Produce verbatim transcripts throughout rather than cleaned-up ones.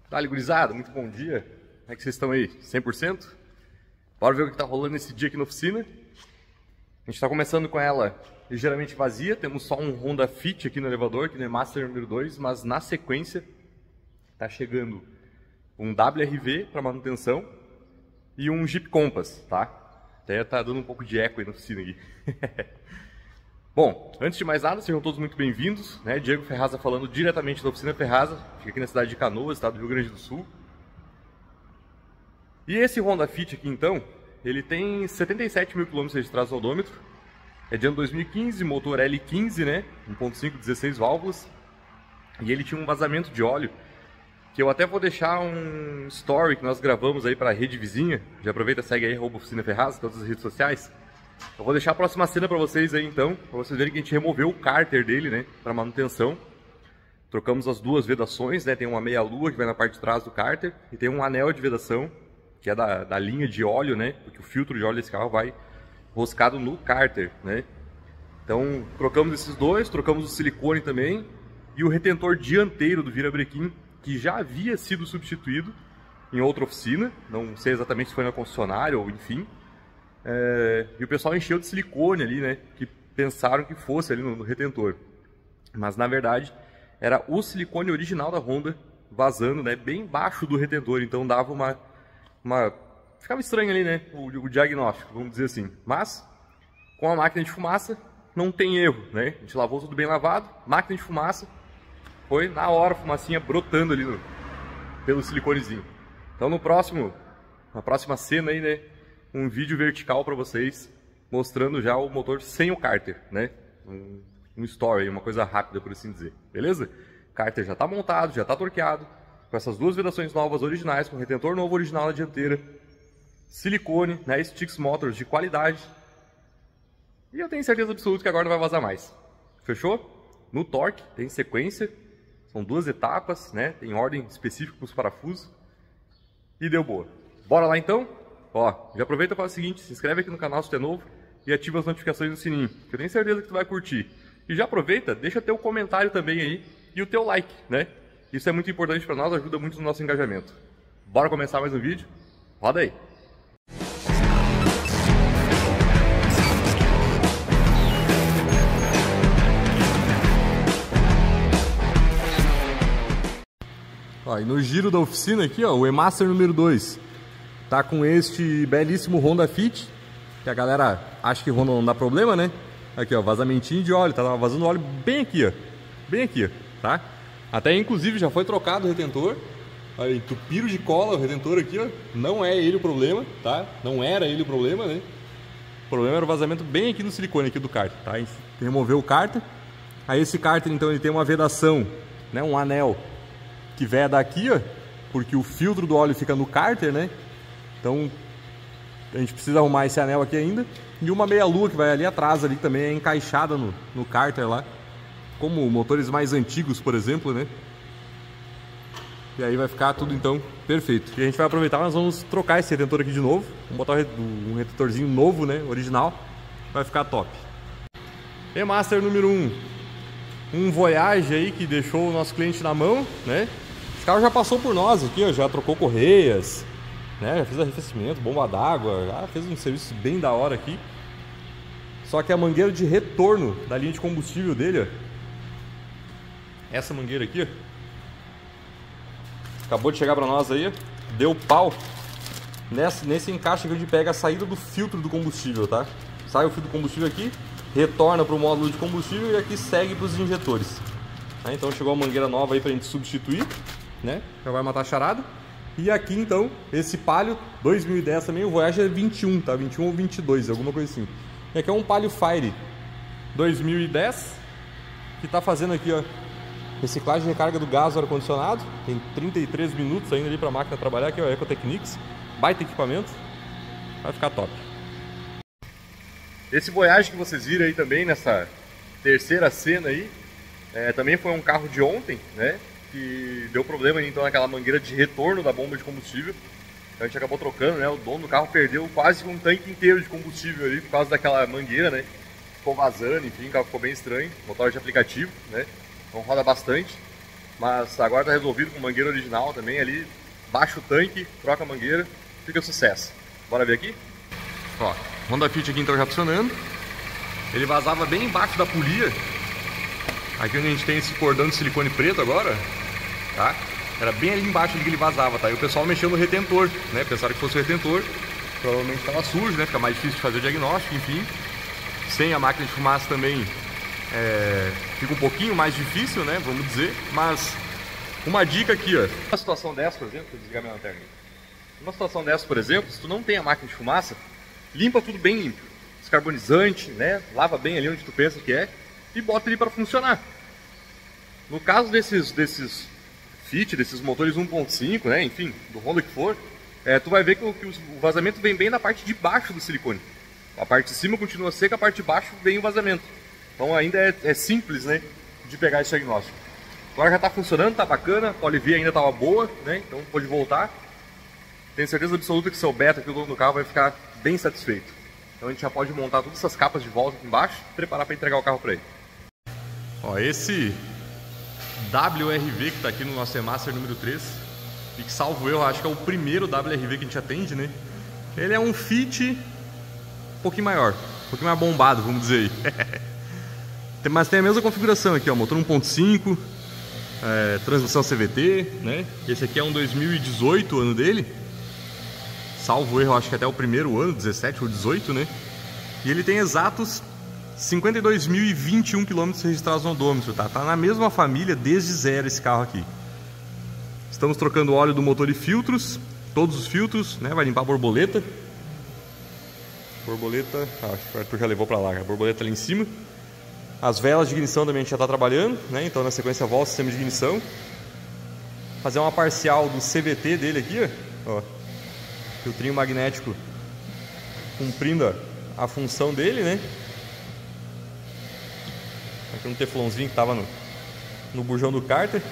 Dale, gurizada, muito bom dia. Como é que vocês estão aí? cem por cento? Bora ver o que está rolando esse dia aqui na oficina. A gente está começando com ela ligeiramente vazia. Temos só um Honda Fit aqui no elevador, que não é Master número dois, mas na sequência está chegando um W R V para manutenção e um Jeep Compass, tá? Até tá dando um pouco de eco aí na oficina aqui. Bom, antes de mais nada, sejam todos muito bem-vindos, né? Diego Ferraza falando diretamente da oficina Ferraza, fica aqui na cidade de Canoas, estado do Rio Grande do Sul. E esse Honda Fit aqui, então, ele tem setenta e sete mil quilômetros registrados no odômetro, é de ano dois mil e quinze, motor L quinze, né? um ponto cinco, dezesseis válvulas, e ele tinha um vazamento de óleo, que eu até vou deixar um story que nós gravamos aí para a rede vizinha, já aproveita, segue aí, arroba Oficina Ferraza, todas as redes sociais. Eu vou deixar a próxima cena para vocês aí então, para vocês verem que a gente removeu o cárter dele, né, para manutenção. Trocamos as duas vedações, né, tem uma meia-lua que vai na parte de trás do cárter e tem um anel de vedação, que é da, da linha de óleo, né, porque o filtro de óleo desse carro vai roscado no cárter, né. Então, trocamos esses dois, trocamos o silicone também e o retentor dianteiro do virabrequim, que já havia sido substituído em outra oficina, não sei exatamente se foi na concessionária ou enfim. É, e o pessoal encheu de silicone ali, né, que pensaram que fosse ali no, no retentor, mas na verdade era o silicone original da Honda vazando, né, bem baixo do retentor, então dava uma, uma... ficava estranho ali, né, o, o diagnóstico, vamos dizer assim. Mas com a máquina de fumaça não tem erro, né, a gente lavou tudo bem lavado, máquina de fumaça, foi na hora a fumacinha brotando ali no, pelo siliconezinho. Então no próximo, na próxima cena aí, né, um vídeo vertical para vocês, mostrando já o motor sem o cárter, né? Um, um story, uma coisa rápida, por assim dizer. Beleza? O cárter já está montado, já está torqueado, com essas duas vedações novas originais, com retentor novo original na dianteira, silicone, né? Sticks Motors de qualidade. E eu tenho certeza absoluta que agora não vai vazar mais. Fechou? No torque, tem sequência, são duas etapas, né? Tem ordem específica para os parafusos. E deu boa. Bora lá então? Ó, já aproveita e faz o seguinte, se inscreve aqui no canal se tu é novo e ativa as notificações no sininho, que eu tenho certeza que tu vai curtir. E já aproveita, deixa teu comentário também aí e o teu like, né? Isso é muito importante para nós, ajuda muito no nosso engajamento. Bora começar mais um vídeo? Roda aí! Ó, e no giro da oficina aqui, ó, o E-Master número dois. Tá com este belíssimo Honda Fit, que a galera acha que Honda não dá problema, né? Aqui, ó, vazamentinho de óleo, tá vazando óleo bem aqui, ó. Bem aqui, ó, tá? Até, inclusive, já foi trocado o retentor. Olha, entupiram de cola o retentor aqui, ó. Não é ele o problema, tá? Não era ele o problema, né? O problema era o vazamento bem aqui no silicone aqui do cárter, tá? A gente removeu o cárter. Aí esse cárter, então, ele tem uma vedação, né? Um anel que veda aqui, ó. Porque o filtro do óleo fica no cárter, né? Então, a gente precisa arrumar esse anel aqui ainda. E uma meia-lua que vai ali atrás, ali também é encaixada no, no cárter lá. Como motores mais antigos, por exemplo, né? E aí vai ficar tudo, então, perfeito. E a gente vai aproveitar, nós vamos trocar esse retentor aqui de novo. Vamos botar um retentorzinho novo, né? Original. Vai ficar top. E-Master número um. Um Voyage aí que deixou o nosso cliente na mão, né? Esse carro já passou por nós aqui, ó. Já trocou correias, né, já fez arrefecimento, bomba d'água, já fez um serviço bem da hora aqui. Só que a mangueira de retorno da linha de combustível dele, ó, essa mangueira aqui, ó, acabou de chegar para nós aí, ó, deu pau nesse, nesse encaixe aqui onde pega a saída do filtro do combustível, tá? Sai o filtro do combustível aqui, retorna para o módulo de combustível e aqui segue para os injetores. Tá? Então chegou a mangueira nova aí para a gente substituir, né? Já vai matar a charada. E aqui então, esse Palio dois mil e dez também, o Voyage é vinte e um, tá? vinte e um ou vinte e dois, alguma coisa assim. E aqui é um Palio Fire dois mil e dez, que tá fazendo aqui, ó, reciclagem e recarga do gás do ar-condicionado. Tem trinta e três minutos ainda ali pra máquina trabalhar, aqui é o Ecotechnics. Baita equipamento, vai ficar top. Esse Voyage que vocês viram aí também, nessa terceira cena aí, é, também foi um carro de ontem, né? Que deu problema então naquela mangueira de retorno da bomba de combustível. Então a gente acabou trocando, né? O dono do carro perdeu quase um tanque inteiro de combustível ali por causa daquela mangueira, né? Ficou vazando, enfim, o carro ficou bem estranho. Motor de aplicativo, né? Então roda bastante. mas agora está resolvido com mangueira original também ali. Baixa o tanque, troca a mangueira, fica sucesso. Bora ver aqui? Ó, Honda Fit aqui então já funcionando. Ele vazava bem embaixo da polia. Aqui onde a gente tem esse cordão de silicone preto agora, tá? Era bem ali embaixo que ele vazava, tá? E o pessoal mexeu no retentor, né? Pensaram que fosse o retentor. Provavelmente estava sujo, né? Fica mais difícil de fazer o diagnóstico, enfim. Sem a máquina de fumaça também é, fica um pouquinho mais difícil, né? Vamos dizer. Mas uma dica aqui, ó. Uma situação dessa, por exemplo, vou desligar minha lanterna aqui. Numa situação dessa, por exemplo, se tu não tem a máquina de fumaça, limpa tudo bem limpo. Descarbonizante, né? Lava bem ali onde tu pensa que é e bota ele para funcionar. No caso desses, desses Fit, desses motores um ponto cinco, né? Enfim, do Honda que for, é, tu vai ver que o, que o vazamento vem bem na parte de baixo do silicone. A parte de cima continua seca, a parte de baixo vem o vazamento. Então ainda é, é simples, né, de pegar esse diagnóstico. Agora já está funcionando, tá bacana, a polivia ainda estava boa, né? Então pode voltar. Tenho certeza absoluta que seu Beto, aqui o dono do carro, vai ficar bem satisfeito. Então a gente já pode montar todas essas capas de volta aqui embaixo e preparar para entregar o carro para ele. Ó, esse W R V que está aqui no nosso E-Master número três, e que salvo eu, acho que é o primeiro W R V que a gente atende, né? Ele é um Fit um pouquinho maior, um pouquinho mais bombado, vamos dizer aí. Mas tem a mesma configuração aqui, ó, motor um ponto cinco, é, transmissão C V T, né? Esse aqui é um dois mil e dezoito, o ano dele. Salvo erro, acho que até o primeiro ano, dezessete ou dezoito, né? E ele tem exatos cinquenta e dois mil e vinte e um quilômetros registrados no odômetro, tá? Tá na mesma família desde zero esse carro aqui. Estamos trocando o óleo do motor e filtros, todos os filtros, né? Vai limpar a borboleta. Borboleta, ah, acho que o Arthur já levou para lá, a borboleta ali em cima. As velas de ignição também a gente já está trabalhando, né? Então na sequência volta o sistema de ignição. Fazer uma parcial do C V T dele aqui, ó. Ó. Filtrinho magnético cumprindo a função dele, né? Aqui um teflonzinho que estava no, no bujão do cárter.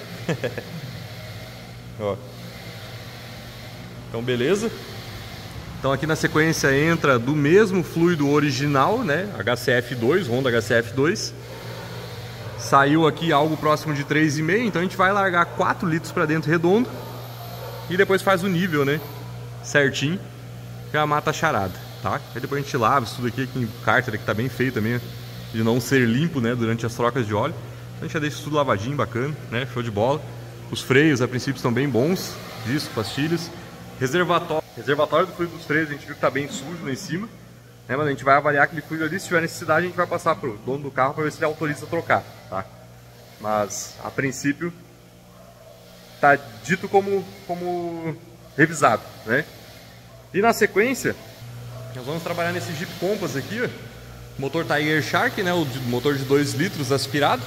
Ó. Então beleza. Então aqui na sequência entra do mesmo fluido original, né? H C F dois, Honda H C F dois. Saiu aqui algo próximo de três vírgula cinco, então a gente vai largar quatro litros para dentro redondo e depois faz o nível, né? Certinho, já mata a charada, tá? Aí depois a gente lava isso tudo aqui, aqui o cárter que tá bem feio também, de não ser limpo, né, durante as trocas de óleo. Então a gente já deixa isso tudo lavadinho, bacana, né? Show de bola. Os freios a princípio estão bem bons, disco, pastilhas. Reservatório, reservatório do fluido dos freios a gente viu que tá bem sujo lá em cima, né? Mas a gente vai avaliar aquele fluido ali, se tiver necessidade a gente vai passar pro dono do carro para ver se ele autoriza a trocar, tá? Mas a princípio tá dito como, como revisado, né? E na sequência nós vamos trabalhar nesse Jeep Compass aqui, ó. Motor Tiger Shark, né? O motor de dois litros aspirado.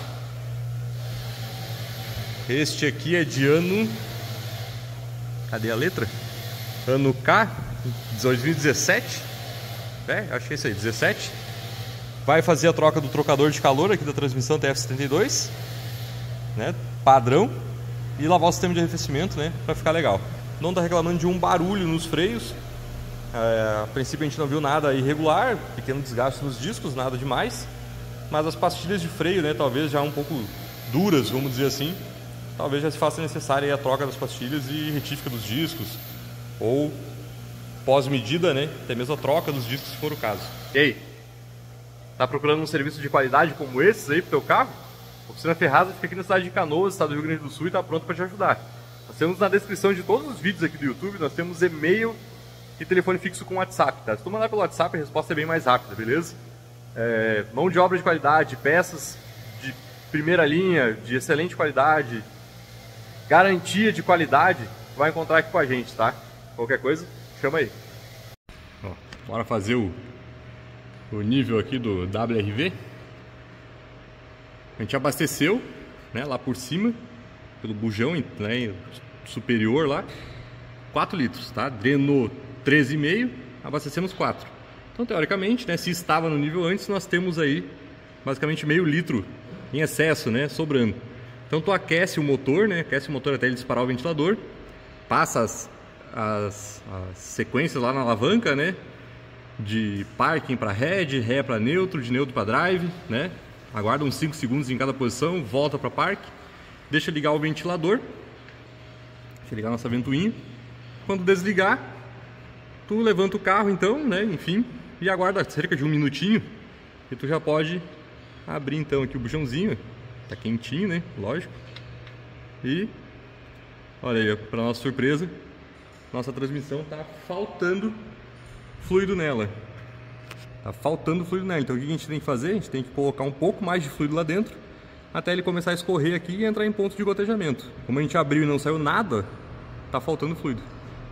Este aqui é de ano... Cadê a letra? Ano K, dois mil e dezessete. É, acho que é isso aí, dezessete. Vai fazer a troca do trocador de calor aqui da transmissão T F setenta e dois, né? Padrão. E lavar o sistema de arrefecimento, né? Pra ficar legal. Não tá reclamando de um barulho nos freios. É, a princípio a gente não viu nada irregular, pequeno desgaste nos discos, nada demais. Mas as pastilhas de freio, né, talvez já um pouco duras, vamos dizer assim. Talvez já se faça necessária a troca das pastilhas e retífica dos discos. Ou pós-medida, né, até mesmo a troca dos discos se for o caso. E aí? Tá procurando um serviço de qualidade como esses aí pro teu carro? A Oficina Ferrada fica aqui na cidade de Canoas, estado do Rio Grande do Sul, e tá pronto para te ajudar. Nós temos na descrição de todos os vídeos aqui do YouTube, nós temos e-mail e telefone fixo com WhatsApp, tá? Se tu mandar pelo WhatsApp, a resposta é bem mais rápida, beleza? É, mão de obra de qualidade, peças de primeira linha, de excelente qualidade, garantia de qualidade, tu vai encontrar aqui com a gente, tá? Qualquer coisa, chama aí. Ó, bora fazer o, o nível aqui do W R V. A gente abasteceu, né, lá por cima, pelo bujão, né, superior lá, quatro litros, tá? Drenou treze vírgula cinco, abastecemos quatro. Então, teoricamente, né, se estava no nível antes, nós temos aí basicamente meio litro em excesso, né, sobrando. Então, tu aquece o motor, né, aquece o motor até ele disparar o ventilador, passa as, as, as sequências lá na alavanca, né, de parking para head, ré para neutro, de neutro para drive, né, aguarda uns cinco segundos em cada posição, volta para parque. deixa ligar o ventilador, deixa ligar a nossa ventoinha. Quando desligar, tu levanta o carro então, né, enfim, e aguarda cerca de um minutinho e tu já pode abrir então aqui o bujãozinho, tá quentinho, né, lógico. E olha aí, para nossa surpresa, nossa transmissão tá faltando fluido nela. Tá faltando fluido nela, então o que a gente tem que fazer? A gente tem que colocar um pouco mais de fluido lá dentro até ele começar a escorrer aqui e entrar em ponto de gotejamento. Como a gente abriu e não saiu nada, tá faltando fluido.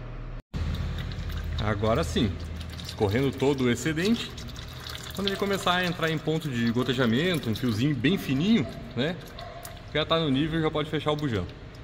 Agora sim, escorrendo todo o excedente. Quando ele começar a entrar em ponto de gotejamento, um fiozinho bem fininho, né? Já tá no nível, já pode fechar o bujão.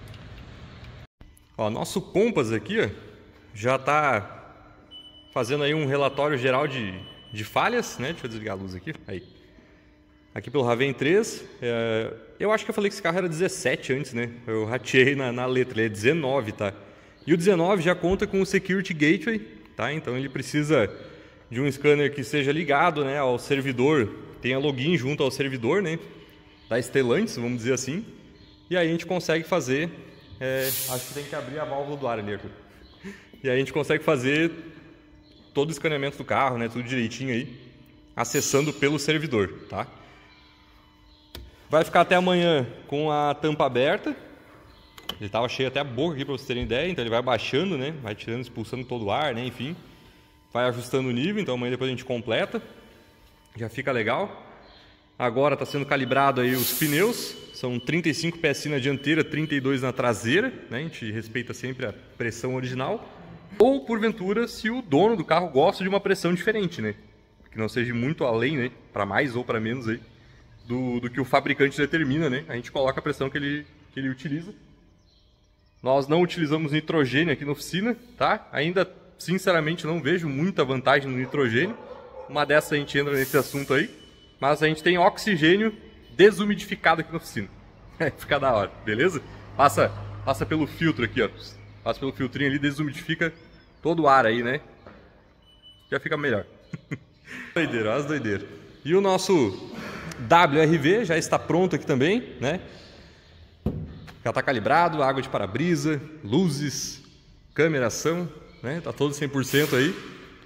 Ó, nosso Pompas aqui, ó, já tá fazendo aí um relatório geral de, de falhas, né? Deixa eu desligar a luz aqui. Aí. Aqui pelo Raven três, é, eu acho que eu falei que esse carro era dezessete antes, né? Eu rateei na, na letra, ele é dezenove, tá? E o dezenove já conta com o Security Gateway, tá? Então ele precisa de um scanner que seja ligado, né, ao servidor, tenha login junto ao servidor, né? Da Stellantis, vamos dizer assim. E aí a gente consegue fazer, é, acho que tem que abrir a válvula do ar ali, Arthur. E aí a gente consegue fazer todo o escaneamento do carro, né? Tudo direitinho aí, acessando pelo servidor, tá? Vai ficar até amanhã com a tampa aberta. Ele estava cheio até a boca aqui para vocês terem ideia, então ele vai baixando, né? Vai tirando, expulsando todo o ar, né? Enfim, vai ajustando o nível, então amanhã depois a gente completa. Já fica legal. Agora está sendo calibrado aí os pneus. São trinta e cinco P S I na dianteira, trinta e dois na traseira, né? A gente respeita sempre a pressão original. Ou porventura, se o dono do carro gosta de uma pressão diferente, né? Que não seja muito além, né? Para mais ou para menos aí. Do, do que o fabricante determina, né? A gente coloca a pressão que ele, que ele utiliza. Nós não utilizamos nitrogênio aqui na oficina, tá? Ainda, sinceramente, não vejo muita vantagem no nitrogênio. Uma dessas a gente entra nesse assunto aí. Mas a gente tem oxigênio desumidificado aqui na oficina. Fica da hora, beleza? Passa, passa pelo filtro aqui, ó. Passa pelo filtrinho ali, desumidifica todo o ar aí, né? Já fica melhor. Doideira, olha as doideiras. E o nosso W R V já está pronto aqui também, né? Já está calibrado, água de para-brisa, luzes, câmera ação, né? Tá todo cem por cento aí.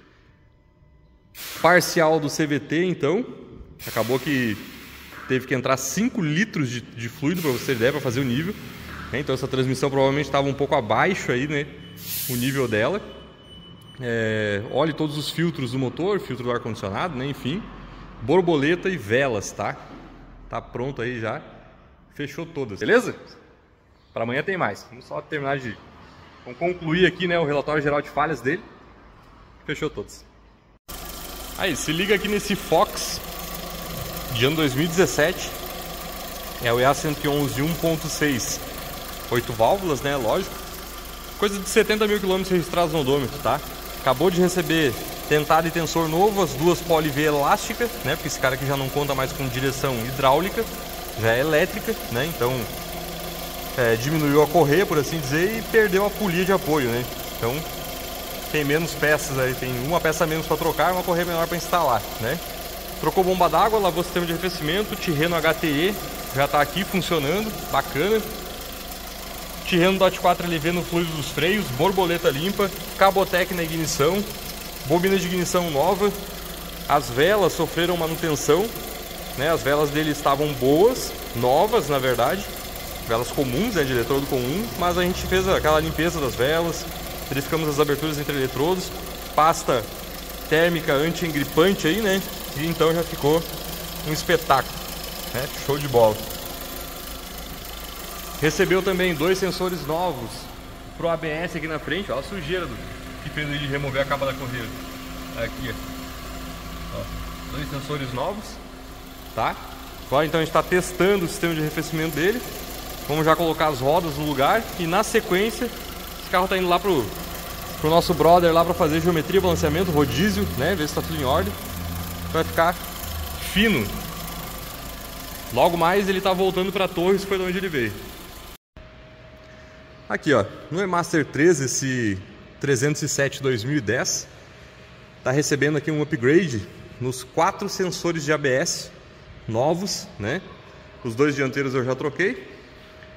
Parcial do C V T, então. Acabou que teve que entrar cinco litros de, de fluido para você ter ideia, para fazer o nível. Né? Então essa transmissão provavelmente estava um pouco abaixo aí, né? O nível dela. É, olhe todos os filtros do motor, filtro do ar-condicionado, né? Enfim. Borboleta e velas, tá? Tá pronto aí já. Fechou todas, beleza? Para amanhã tem mais. Vamos só terminar de... Vamos concluir aqui, né, o relatório geral de falhas dele. Fechou todas. Aí, se liga aqui nesse Fox de ano dois mil e dezessete. É o E A cento e onze um ponto seis. oito válvulas, né, lógico. Coisa de setenta mil quilômetros registrados no odômetro, tá? Acabou de receber tentada e tensor novo, as duas Poly V elásticas, né? Porque esse cara aqui já não conta mais com direção hidráulica, já é elétrica, né? Então é, diminuiu a correia, por assim dizer, e perdeu a polia de apoio, né? Então tem menos peças aí, tem uma peça menos para trocar e uma correia menor para instalar, né? Trocou bomba d'água, lavou o sistema de arrefecimento, Tirreno H T E já está aqui funcionando, bacana. Tirreno DOT quatro L V no fluido dos freios, borboleta limpa, Cabotec na ignição, bobina de ignição nova. As velas sofreram manutenção, né? As velas dele estavam boas, novas na verdade, velas comuns, né, de eletrodo comum, mas a gente fez aquela limpeza das velas, verificamos as aberturas entre eletrodos, pasta térmica anti-engripante aí, né? E então já ficou um espetáculo, né? Show de bola. Recebeu também dois sensores novos pro A B S aqui na frente, ó, a sujeira do, que fez ele remover a capa da correia. Aqui, ó. Dois sensores novos, tá? Agora então a gente está testando o sistema de arrefecimento dele. Vamos já colocar as rodas no lugar e na sequência esse carro está indo lá pro, pro nosso brother lá para fazer geometria, balanceamento, rodízio, né? Ver se está tudo em ordem. Vai ficar fino. Logo mais ele está voltando para Torres, foi de onde ele veio. Aqui, ó, no E-Master três, esse trezentos e sete dois mil e dez, está recebendo aqui um upgrade nos quatro sensores de A B S novos, né? Os dois dianteiros eu já troquei.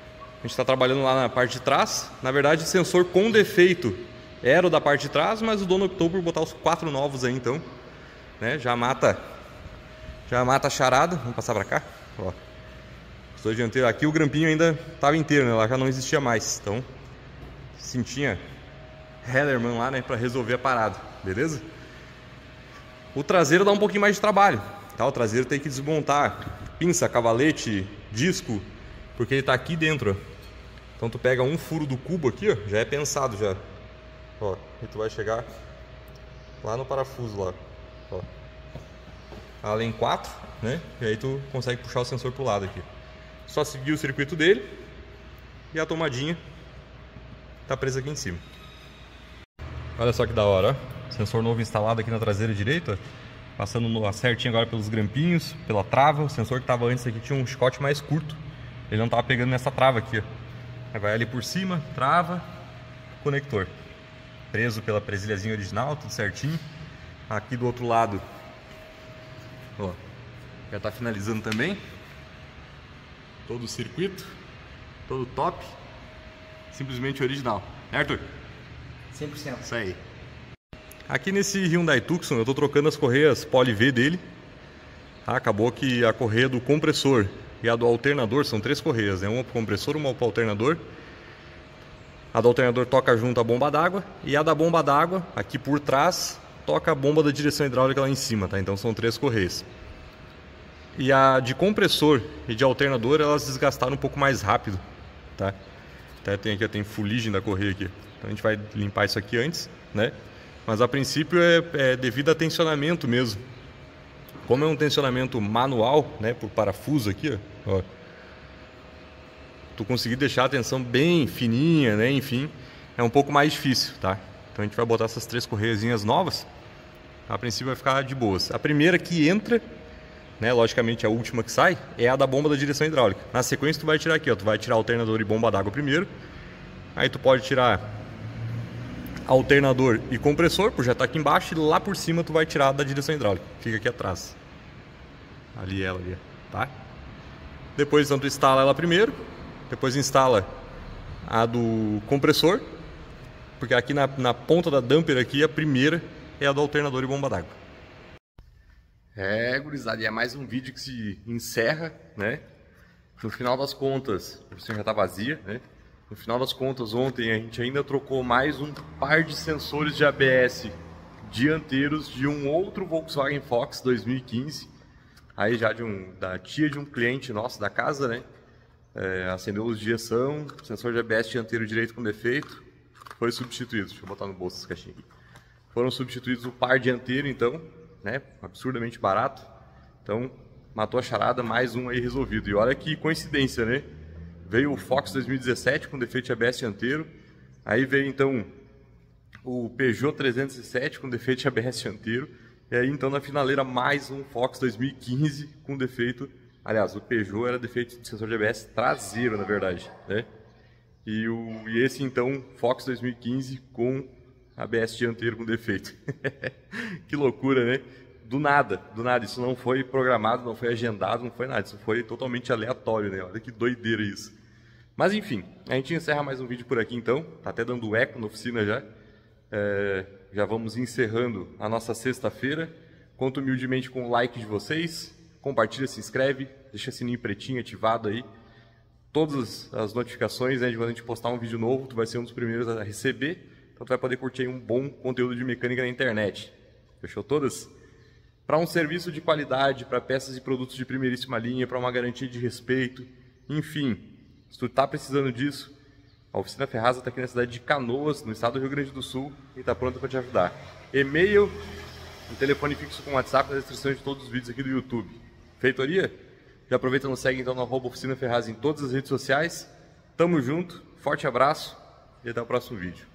A gente está trabalhando lá na parte de trás. Na verdade, sensor com defeito era o da parte de trás, mas o dono optou por botar os quatro novos aí, então, né? Já mata, já mata a charada. Vamos passar para cá. Ó. Os dianteiro aqui, o grampinho ainda estava inteiro, né? Lá já não existia mais. Então, sim, tinha Hellerman lá, né? Para resolver a parada, beleza? O traseiro dá um pouquinho mais de trabalho, tá? O traseiro tem que desmontar pinça, cavalete, disco, porque ele está aqui dentro, ó. Então tu pega um furo do cubo aqui, ó, já é pensado já. Ó, e tu vai chegar lá no parafuso lá, ó. Além quatro, né? E aí tu consegue puxar o sensor pro lado aqui. Só seguir o circuito dele e a tomadinha tá presa aqui em cima. Olha só que da hora, ó. Sensor novo instalado aqui na traseira direita, passando no, certinho agora pelos grampinhos, pela trava. O sensor que tava antes aqui tinha um chicote mais curto, ele não tava pegando nessa trava aqui, ó. Aí vai ali por cima, trava, conector. Preso pela presilhazinha original, tudo certinho. Aqui do outro lado, ó, já tá finalizando também. Todo o circuito, todo top. Simplesmente original, né, Arthur? cem por cento. Isso aí. Aqui nesse Hyundai Tucson eu tô trocando as correias Poly V dele. Tá? Acabou que a correia do compressor e a do alternador, são três correias, né? Uma para o compressor, uma para o alternador. A do alternador toca junto à bomba d'água e a da bomba d'água, aqui por trás, toca a bomba da direção hidráulica lá em cima, tá? Então são três correias. E a de compressor e de alternador, elas desgastaram um pouco mais rápido, tá? Até tem aqui, tem fuligem da correia aqui. Então a gente vai limpar isso aqui antes, né? Mas a princípio é, é devido a tensionamento mesmo. Como é um tensionamento manual, né, por parafuso aqui, ó, ó, tu conseguir deixar a tensão bem fininha, né, enfim, é um pouco mais difícil, tá? Então a gente vai botar essas três correiazinhas novas. A princípio vai ficar de boas. A primeira que entra, né, logicamente a última que sai, é a da bomba da direção hidráulica. Na sequência tu vai tirar aqui, ó, tu vai tirar alternador e bomba d'água primeiro. Aí tu pode tirar alternador e compressor, por já estar aqui embaixo, e lá por cima tu vai tirar da direção hidráulica. Fica aqui atrás. Ali ela ali, tá? Depois então tu instala ela primeiro, depois instala a do compressor, porque aqui na, na ponta da damper aqui, a primeira é a do alternador e bomba d'água. É, gurizada, e é mais um vídeo que se encerra, né? No final das contas, a piscina já tá vazia, né? No final das contas, ontem a gente ainda trocou mais um par de sensores de A B S dianteiros de um outro Volkswagen Fox dois mil e quinze. Aí já de um, da tia de um cliente nosso da casa, né? É, acendeu luz de injeção, sensor de A B S dianteiro direito com defeito, foi substituído. Deixa eu botar no bolso essa caixinha aqui. Foram substituídos o par dianteiro, então, né? Absurdamente barato. Então, matou a charada, mais um aí resolvido. E olha que coincidência, né? Veio o Fox dois mil e dezessete com defeito de A B S dianteiro. Aí veio então o Peugeot trezentos e sete com defeito de A B S dianteiro. E aí então na finaleira mais um Fox dois mil e quinze com defeito. Aliás, o Peugeot era defeito de sensor de A B S traseiro, na verdade, né? E, o, e esse então Fox dois mil e quinze com A B S dianteiro com defeito. Que loucura, né? Do nada, do nada. Isso não foi programado, não foi agendado, não foi nada. Isso foi totalmente aleatório, né? Olha que doideira isso. Mas enfim, a gente encerra mais um vídeo por aqui então. Tá até dando eco na oficina já. É, já vamos encerrando a nossa sexta-feira. Conto humildemente com o like de vocês. Compartilha, se inscreve, deixa o sininho pretinho ativado aí. Todas as notificações, né, de quando a gente postar um vídeo novo, tu vai ser um dos primeiros a receber. Então tu vai poder curtir aí um bom conteúdo de mecânica na internet. Fechou todas? Para um serviço de qualidade, para peças e produtos de primeiríssima linha, para uma garantia de respeito, enfim, se tu está precisando disso, a Oficina Ferraz está aqui na cidade de Canoas, no estado do Rio Grande do Sul, e está pronta para te ajudar. E-mail, um telefone fixo com WhatsApp nas descrições de todos os vídeos aqui do YouTube. Feitoria? Já aproveita e nos segue então na arroba Oficina Ferraz em todas as redes sociais. Tamo junto, forte abraço e até o próximo vídeo.